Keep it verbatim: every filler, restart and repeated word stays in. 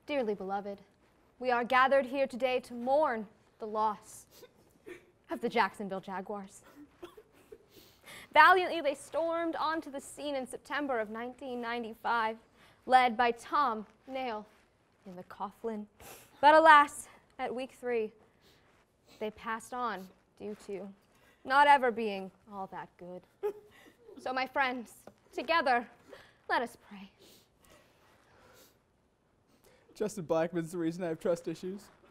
Dearly beloved, we are gathered here today to mourn the loss of the Jacksonville Jaguars. Valiantly, they stormed onto the scene in September of nineteen ninety-five, led by Tom Nail in the Coughlin. But alas, at week three, they passed on due to not ever being all that good. So my friends, together, let us pray. Justin Blackman's the reason I have trust issues.